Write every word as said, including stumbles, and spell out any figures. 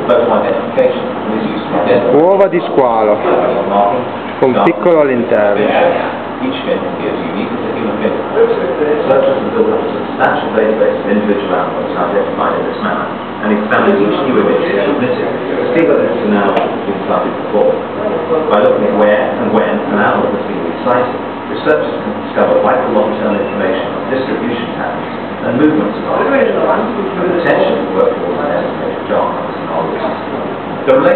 Uova di squalo con piccolo all'interno. Each fin can be as unique as a human fin. Researchers have built up a substantial database of individual animals identified in this manner, and examined each new image submitted to see whether it's an animal that's been sighted before. By looking at where and when an animal has been sighted, researchers can discover vital long-term information on distribution patterns and movements of animals, and potentially work towards an estimated dark knowledge. The